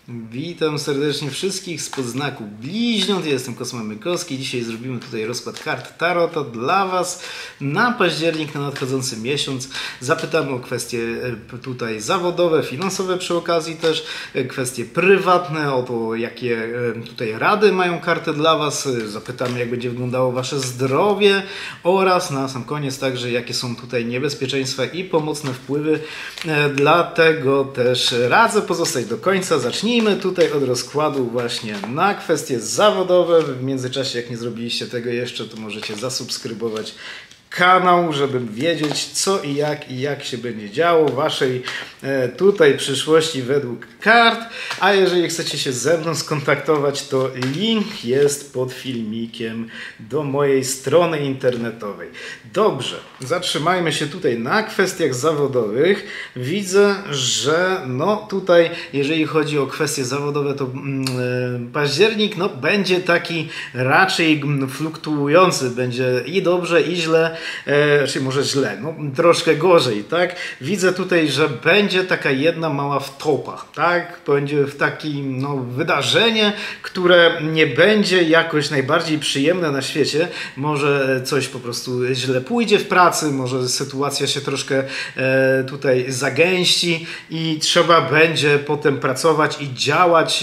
Witam serdecznie wszystkich spod znaku bliźniąt. Ja jestem Kosma Mykowski. Dzisiaj zrobimy tutaj rozkład kart Tarota dla Was na październik, na nadchodzący miesiąc. Zapytamy o kwestie tutaj zawodowe, finansowe przy okazji też, kwestie prywatne, o to jakie tutaj rady mają karty dla Was. Zapytamy jak będzie wyglądało Wasze zdrowie oraz na sam koniec także jakie są tutaj niebezpieczeństwa i pomocne wpływy. Dlatego też radzę pozostać do końca. Zacznijmy tutaj od rozkładu właśnie na kwestie zawodowe. W międzyczasie, jak nie zrobiliście tego jeszcze, to możecie zasubskrybować kanał, żeby wiedzieć co i jak się będzie działo w Waszej tutaj przyszłości według kart. A jeżeli chcecie się ze mną skontaktować, to link jest pod filmikiem do mojej strony internetowej. Dobrze, zatrzymajmy się tutaj na kwestiach zawodowych. Widzę, że no tutaj, jeżeli chodzi o kwestie zawodowe, to październik będzie taki raczej fluktuujący. Będzie i dobrze, i źle. Czyli może źle, troszkę gorzej, tak? Widzę tutaj, że będzie taka jedna mała wtopa, tak? Będzie w takim wydarzenie, które nie będzie jakoś najbardziej przyjemne na świecie. Może coś po prostu źle pójdzie w pracy, może sytuacja się troszkę tutaj zagęści i trzeba będzie potem pracować i działać,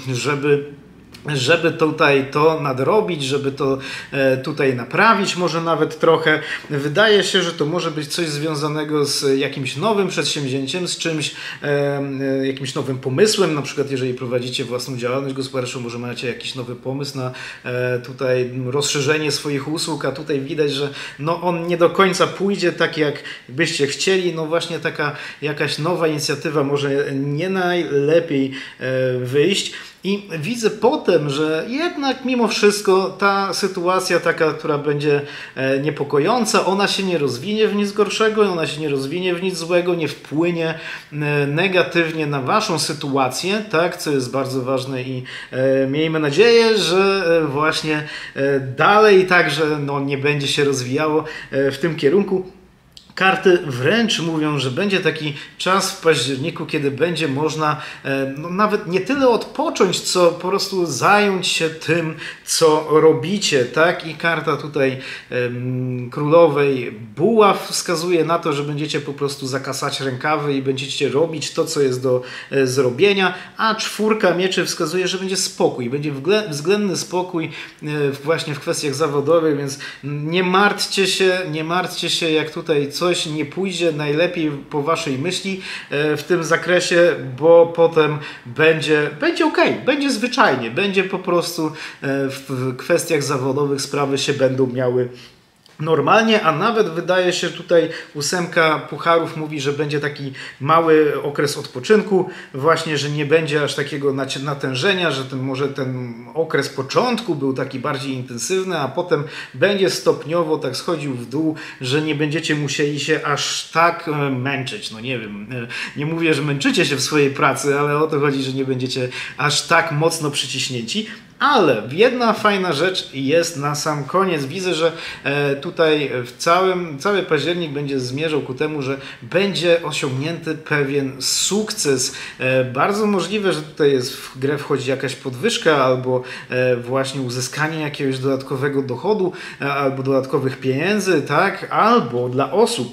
żeby tutaj to nadrobić, żeby to tutaj naprawić, może nawet trochę. Wydaje się, że to może być coś związanego z jakimś nowym przedsięwzięciem, z czymś, jakimś nowym pomysłem, na przykład jeżeli prowadzicie własną działalność gospodarczą, może macie jakiś nowy pomysł na tutaj rozszerzenie swoich usług, a tutaj widać, że on nie do końca pójdzie tak, jak byście chcieli. Właśnie taka jakaś nowa inicjatywa może nie najlepiej wyjść. I widzę potem, że jednak mimo wszystko ta sytuacja taka, która będzie niepokojąca, ona się nie rozwinie w nic gorszego, ona się nie rozwinie w nic złego, nie wpłynie negatywnie na Waszą sytuację, tak, co jest bardzo ważne i miejmy nadzieję, że właśnie dalej także nie będzie się rozwijało w tym kierunku. Karty wręcz mówią, że będzie taki czas w październiku, kiedy będzie można nawet nie tyle odpocząć, co po prostu zająć się tym, co robicie, tak? I karta tutaj królowej buław wskazuje na to, że będziecie po prostu zakasać rękawy i będziecie robić to, co jest do zrobienia, a czwórka mieczy wskazuje, że będzie spokój, będzie względny spokój właśnie w kwestiach zawodowych, więc nie martwcie się, jak tutaj coś nie pójdzie najlepiej po Waszej myśli w tym zakresie, bo potem będzie ok, będzie zwyczajnie, będzie po prostu w kwestiach zawodowych sprawy się będą miały normalnie, a nawet wydaje się tutaj ósemka pucharów mówi, że będzie taki mały okres odpoczynku, właśnie, że nie będzie aż takiego natężenia, że może ten okres początku był taki bardziej intensywny, a potem będzie stopniowo tak schodził w dół, że nie będziecie musieli się aż tak męczyć. Nie wiem, nie mówię, że męczycie się w swojej pracy, ale o to chodzi, że nie będziecie aż tak mocno przyciśnięci. Ale jedna fajna rzecz jest na sam koniec. Widzę, że tutaj cały październik będzie zmierzał ku temu, że będzie osiągnięty pewien sukces. Bardzo możliwe, że tutaj w grę wchodzi jakaś podwyżka albo właśnie uzyskanie jakiegoś dodatkowego dochodu albo dodatkowych pieniędzy, tak? Albo dla osób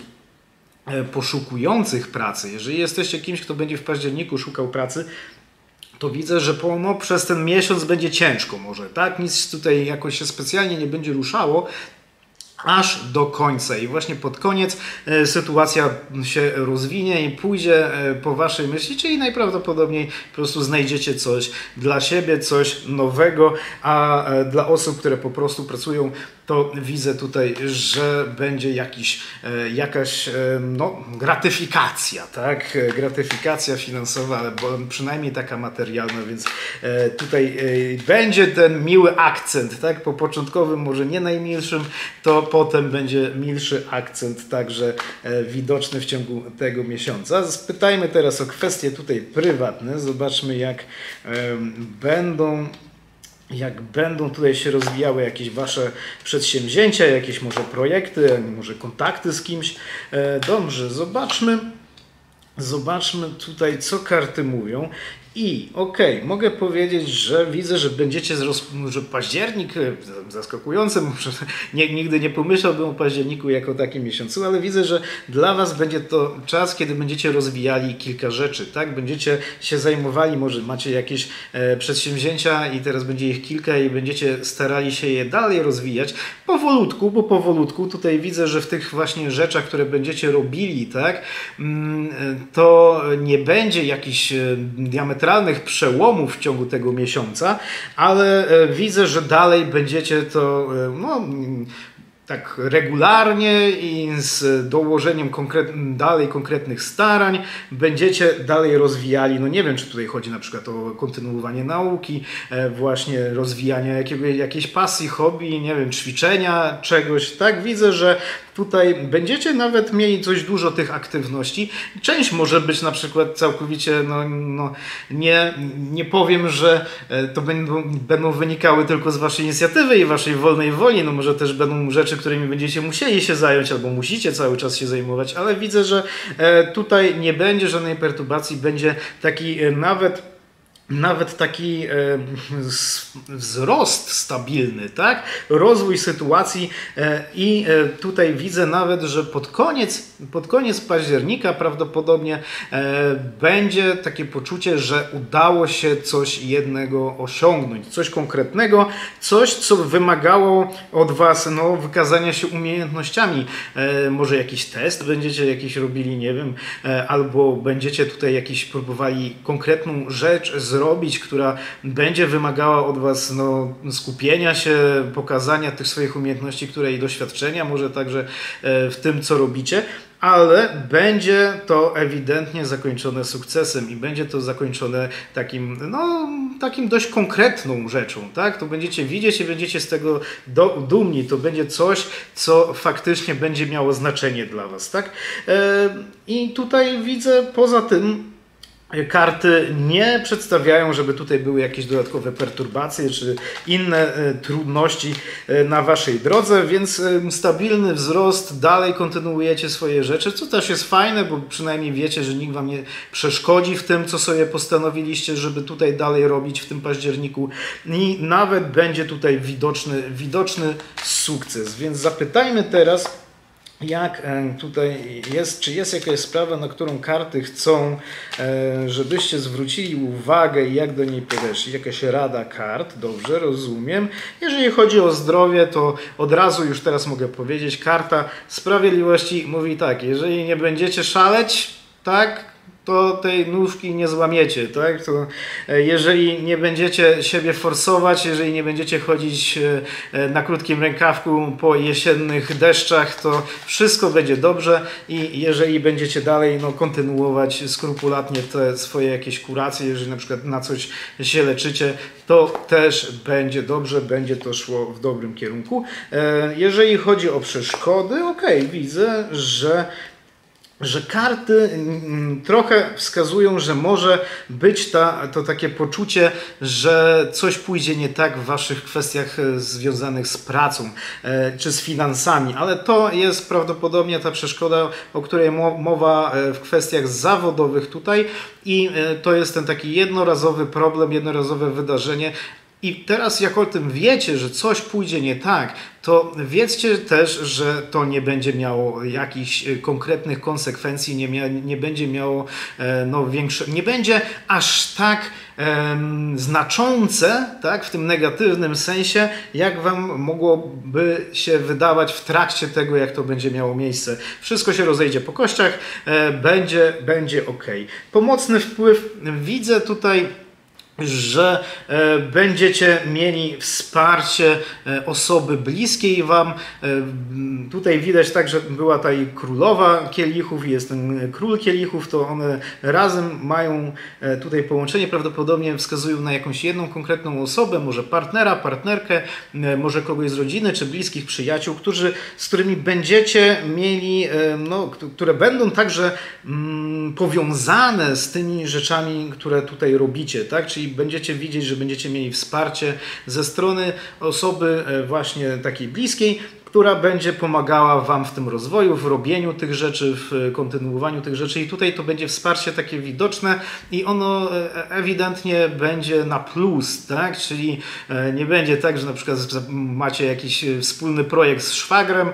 poszukujących pracy. Jeżeli jesteście kimś, kto będzie w październiku szukał pracy, to widzę, że przez ten miesiąc będzie ciężko może, tak? Nic tutaj jakoś się specjalnie nie będzie ruszało aż do końca i właśnie pod koniec sytuacja się rozwinie i pójdzie po Waszej myśli, czyli najprawdopodobniej po prostu znajdziecie coś dla siebie, coś nowego, a dla osób, które po prostu pracują, to widzę tutaj, że będzie jakaś gratyfikacja, tak? Gratyfikacja finansowa, albo przynajmniej taka materialna, więc tutaj będzie ten miły akcent, tak? Po początkowym, może nie najmilszym, to potem będzie milszy akcent, także widoczny w ciągu tego miesiąca. Spytajmy teraz o kwestie tutaj prywatne, zobaczmy jak będą tutaj się rozwijały jakieś Wasze przedsięwzięcia, jakieś może projekty, może kontakty z kimś. Dobrze, zobaczmy tutaj, co karty mówią. I mogę powiedzieć, że widzę, że będziecie, że październik, zaskakujące, może nigdy nie pomyślałbym o październiku jako takim miesiącu, ale widzę, że dla Was będzie to czas, kiedy będziecie rozwijali kilka rzeczy, tak? Będziecie się zajmowali, może macie jakieś przedsięwzięcia i teraz będzie ich kilka i będziecie starali się je dalej rozwijać powolutku, bo powolutku tutaj widzę, że w tych właśnie rzeczach, które będziecie robili, tak? To nie będzie jakiś diametralnych przełomów w ciągu tego miesiąca, ale widzę, że dalej będziecie to tak regularnie i z dołożeniem dalej konkretnych starań będziecie dalej rozwijali, no nie wiem, czy tutaj chodzi na przykład o kontynuowanie nauki, właśnie rozwijanie jakiejś pasji, hobby, nie wiem, ćwiczenia, czegoś, tak? Widzę, że tutaj będziecie nawet mieli dość dużo tych aktywności. Część może być na przykład całkowicie, nie powiem, że to będą wynikały tylko z Waszej inicjatywy i Waszej wolnej woli, no może też będą rzeczy, którymi będziecie musieli się zająć albo musicie cały czas się zajmować, ale widzę, że tutaj nie będzie żadnej perturbacji, będzie taki nawet taki wzrost stabilny, tak? Rozwój sytuacji i tutaj widzę nawet, że pod koniec października prawdopodobnie będzie takie poczucie, że udało się coś jednego osiągnąć, coś konkretnego, coś, co wymagało od Was wykazania się umiejętnościami. Może jakiś test będziecie jakiś robili, nie wiem, albo będziecie tutaj jakiś próbowali konkretną rzecz zrobić, która będzie wymagała od Was skupienia się, pokazania tych swoich umiejętności, i doświadczenia, może także w tym, co robicie, ale będzie to ewidentnie zakończone sukcesem i będzie to zakończone takim dość konkretną rzeczą, tak? To będziecie widzieć i będziecie z tego dumni. To będzie coś, co faktycznie będzie miało znaczenie dla Was, tak? I tutaj widzę poza tym, karty nie przedstawiają, żeby tutaj były jakieś dodatkowe perturbacje czy inne trudności na Waszej drodze, więc stabilny wzrost, dalej kontynuujecie swoje rzeczy, co też jest fajne, bo przynajmniej wiecie, że nikt Wam nie przeszkodzi w tym, co sobie postanowiliście, żeby tutaj dalej robić w tym październiku i nawet będzie tutaj widoczny sukces. Więc zapytajmy teraz, jak tutaj jest, czy jest jakaś sprawa, na którą karty chcą, żebyście zwrócili uwagę i jak do niej podeszli? Jakaś rada kart, dobrze, rozumiem. Jeżeli chodzi o zdrowie, to od razu już teraz mogę powiedzieć, karta sprawiedliwości mówi tak, jeżeli nie będziecie szaleć, tak, to tej nóżki nie złamiecie, tak? To jeżeli nie będziecie siebie forsować, jeżeli nie będziecie chodzić na krótkim rękawku po jesiennych deszczach, to wszystko będzie dobrze i jeżeli będziecie dalej kontynuować skrupulatnie te swoje jakieś kuracje, jeżeli na przykład na coś się leczycie, to też będzie dobrze, będzie to szło w dobrym kierunku. Jeżeli chodzi o przeszkody, widzę, że karty trochę wskazują, że może być to takie poczucie, że coś pójdzie nie tak w Waszych kwestiach związanych z pracą czy z finansami, ale to jest prawdopodobnie ta przeszkoda, o której mowa w kwestiach zawodowych tutaj i to jest ten taki jednorazowy problem, jednorazowe wydarzenie. I teraz jak o tym wiecie, że coś pójdzie nie tak, to wiedzcie też, że to nie będzie miało jakichś konkretnych konsekwencji, nie będzie miało nie będzie aż tak znaczące, tak, w tym negatywnym sensie, jak Wam mogłoby się wydawać w trakcie tego, jak to będzie miało miejsce. Wszystko się rozejdzie po kościach, będzie ok. Pomocny wpływ widzę tutaj, że będziecie mieli wsparcie osoby bliskiej Wam. Tutaj widać tak, że była ta królowa kielichów i jest ten król kielichów, to one razem mają tutaj połączenie, prawdopodobnie wskazują na jakąś jedną konkretną osobę, może partnera, partnerkę, może kogoś z rodziny czy bliskich przyjaciół, z którymi będziecie mieli, które będą także powiązane z tymi rzeczami, które tutaj robicie, tak? Czyli będziecie widzieć, że będziecie mieli wsparcie ze strony osoby właśnie takiej bliskiej, która będzie pomagała Wam w tym rozwoju, w robieniu tych rzeczy, w kontynuowaniu tych rzeczy i tutaj to będzie wsparcie takie widoczne i ono ewidentnie będzie na plus, tak? Czyli nie będzie tak, że na przykład macie jakiś wspólny projekt z szwagrem,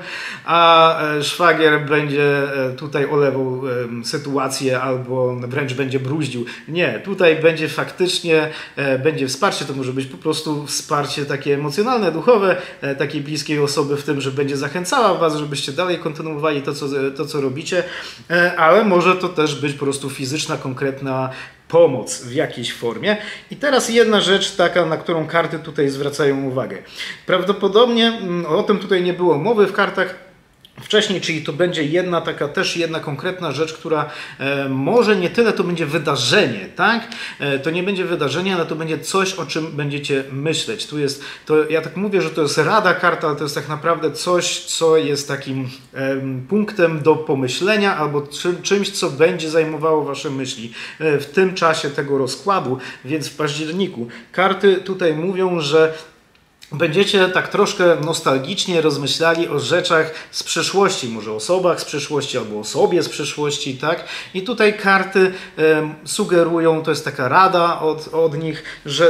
a szwagier będzie tutaj olewał sytuację albo wręcz będzie bruździł. Nie, tutaj będzie faktycznie będzie wsparcie, to może być po prostu wsparcie takie emocjonalne, duchowe takiej bliskiej osoby w tym, że będzie zachęcała Was, żebyście dalej kontynuowali to, co robicie, ale może to też być po prostu fizyczna, konkretna pomoc w jakiejś formie. I teraz jedna rzecz taka, na którą karty tutaj zwracają uwagę. Prawdopodobnie, o tym tutaj nie było mowy w kartach wcześniej, czyli to będzie jedna konkretna rzecz, która może nie tyle to będzie wydarzenie, tak? To nie będzie wydarzenie, ale to będzie coś, o czym będziecie myśleć. Ja tak mówię, że to jest rada karta, ale to jest tak naprawdę coś, co jest takim punktem do pomyślenia albo czymś, co będzie zajmowało Wasze myśli w tym czasie tego rozkładu, więc w październiku. Karty tutaj mówią, że będziecie tak troszkę nostalgicznie rozmyślali o rzeczach z przeszłości, może o osobach z przeszłości albo o sobie z przeszłości, tak? I tutaj karty sugerują, to jest taka rada od nich, że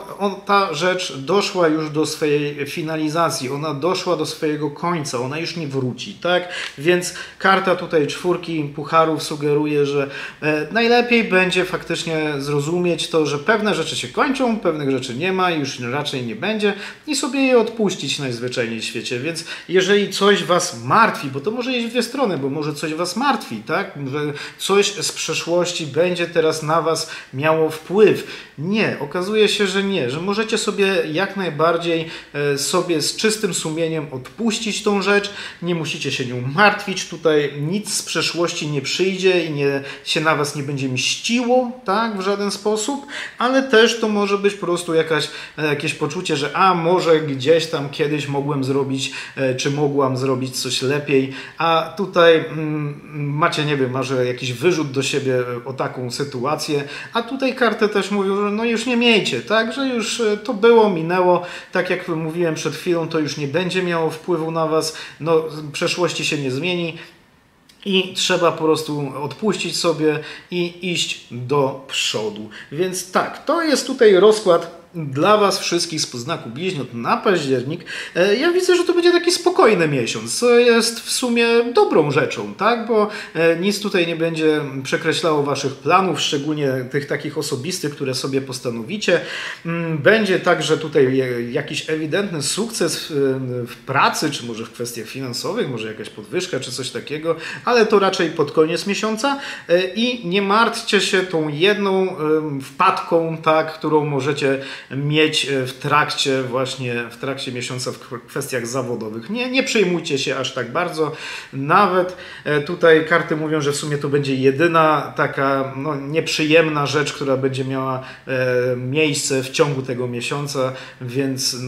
ta rzecz doszła już do swojej finalizacji, ona doszła do swojego końca, ona już nie wróci, tak? Więc karta tutaj czwórki pucharów sugeruje, że najlepiej będzie faktycznie zrozumieć to, że pewne rzeczy się kończą, pewnych rzeczy nie ma, już raczej nie będzie i sobie je odpuścić najzwyczajniej w świecie. Więc jeżeli coś Was martwi, bo to może iść w dwie strony, bo może coś Was martwi, tak? Że coś z przeszłości będzie teraz na Was miało wpływ. Nie, okazuje się, że nie, że możecie sobie jak najbardziej sobie z czystym sumieniem odpuścić tą rzecz, nie musicie się nią martwić, tutaj nic z przeszłości nie przyjdzie i się na Was nie będzie mściło, tak? W żaden sposób, ale też to może być po prostu jakieś poczucie, że może gdzieś tam kiedyś mogłem zrobić, czy mogłam zrobić coś lepiej, a tutaj macie, nie wiem, może jakiś wyrzut do siebie o taką sytuację, a tutaj karty też mówią, że już nie miejcie, tak, że już to było, minęło, tak jak mówiłem przed chwilą, to już nie będzie miało wpływu na Was, przeszłości się nie zmieni, i trzeba po prostu odpuścić sobie i iść do przodu. Więc tak, to jest tutaj rozkład dla Was wszystkich z znaku bliźniąt na październik. Ja widzę, że to będzie taki spokojny miesiąc, co jest w sumie dobrą rzeczą, tak? Bo nic tutaj nie będzie przekreślało Waszych planów, szczególnie tych takich osobistych, które sobie postanowicie. Będzie także tutaj jakiś ewidentny sukces w pracy, czy może w kwestiach finansowych, może jakaś podwyżka, czy coś takiego, ale to raczej pod koniec miesiąca i nie martwcie się tą jedną wpadką, tak, którą możecie mieć w trakcie miesiąca w kwestiach zawodowych. Nie przejmujcie się aż tak bardzo. Nawet tutaj karty mówią, że w sumie to będzie jedyna taka nieprzyjemna rzecz, która będzie miała miejsce w ciągu tego miesiąca, więc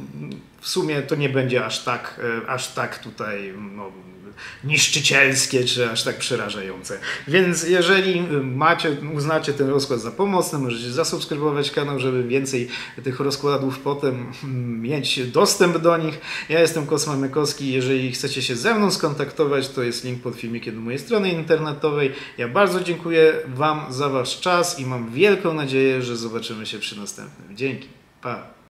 w sumie to nie będzie aż tak tutaj niszczycielskie, czy aż tak przerażające. Więc jeżeli uznacie ten rozkład za pomocny, możecie zasubskrybować kanał, żeby więcej tych rozkładów potem mieć dostęp do nich. Ja jestem Kosma Mykowski. Jeżeli chcecie się ze mną skontaktować, to jest link pod filmikiem do mojej strony internetowej. Ja bardzo dziękuję Wam za Wasz czas i mam wielką nadzieję, że zobaczymy się przy następnym. Dzięki. Pa!